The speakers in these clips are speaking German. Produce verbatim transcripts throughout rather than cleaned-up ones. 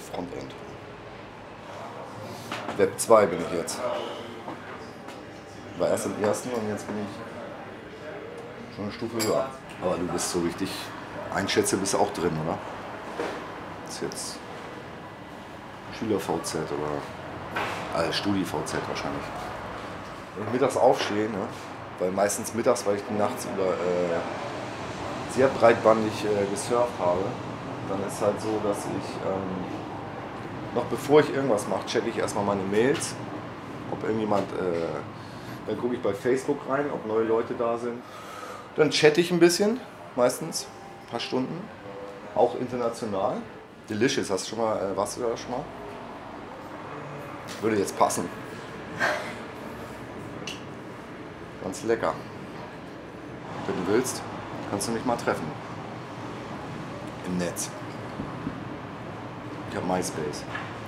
Frontend. Web zwei bin ich jetzt. War erst im ersten und jetzt bin ich schon eine Stufe höher. Aber du bist so richtig, einschätze, bist du auch drin, oder? Das ist jetzt Schüler-V Z oder äh, Studi-V Z wahrscheinlich. Wenn ich mittags aufstehe, ne? Weil meistens mittags, weil ich die nachts über äh, sehr breitbandig äh, gesurft habe, dann ist halt so, dass ich ähm, noch bevor ich irgendwas mache, checke ich erstmal meine Mails, ob irgendjemand, äh, dann gucke ich bei Facebook rein, ob neue Leute da sind. Dann chatte ich ein bisschen, meistens, ein paar Stunden, auch international. Delicious, hast du schon mal, äh, warst du da schon mal? Würde jetzt passen. Ganz lecker. Wenn du willst, kannst du mich mal treffen. Im Netz. Ich habe MySpace.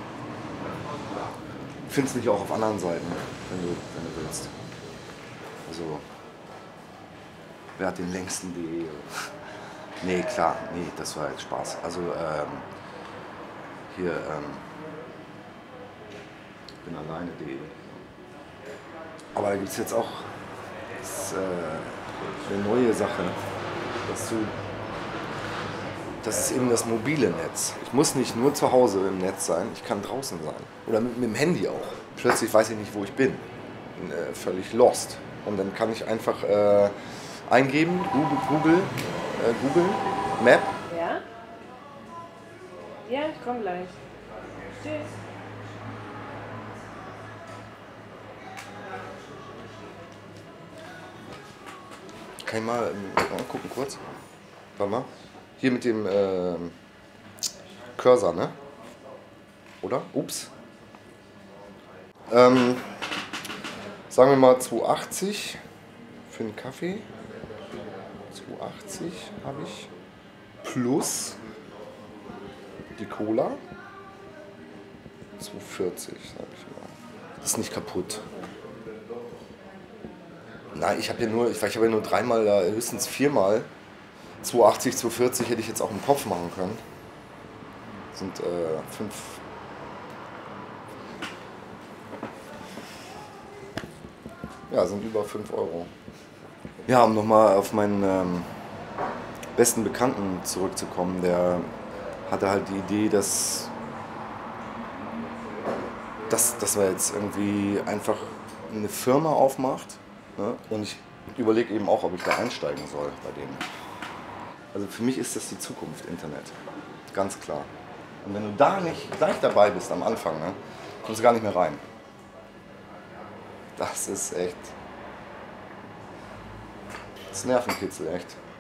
Findest mich auch auf anderen Seiten, wenn du, wenn du willst. Also, wer hat den längsten punkt de? Nee, klar, nee, das war jetzt Spaß. Also, ähm, hier, ähm, bin alleine punkt de. Aber da gibt es jetzt auch das, äh, eine neue Sache, dass du, das ist eben das mobile Netz. Ich muss nicht nur zu Hause im Netz sein, ich kann draußen sein. Oder mit, mit dem Handy auch. Plötzlich weiß ich nicht, wo ich bin. Bin äh, völlig lost. Und dann kann ich einfach äh, eingeben, Google, Google, äh, Google Map. Ja? Ja, ich komme gleich. Tschüss. Kann ich mal äh, gucken kurz? Warte mal. Hier mit dem äh, Cursor, ne? Oder? Ups. Ähm, sagen wir mal zweihundertachtzig für einen Kaffee. zweihundertachtzig habe ich. Plus die Cola. zweihundertvierzig, sag ich mal. Das ist nicht kaputt. Nein, ich habe ja nur, ich, ich habe ja nur dreimal, höchstens viermal. zweihundertachtzig, zweihundertvierzig hätte ich jetzt auch im Kopf machen können. Das sind äh, fünf. Ja, sind über fünf Euro. Ja, um nochmal auf meinen ähm, besten Bekannten zurückzukommen, der hatte halt die Idee, dass, dass, dass er jetzt irgendwie einfach eine Firma aufmacht. Ne? Und ich überlege eben auch, ob ich da einsteigen soll bei denen. Also für mich ist das die Zukunft, Internet. Ganz klar. Und wenn du da nicht gleich dabei bist am Anfang, ne, kommst du gar nicht mehr rein. Das ist echt. Das ist Nervenkitzel, echt.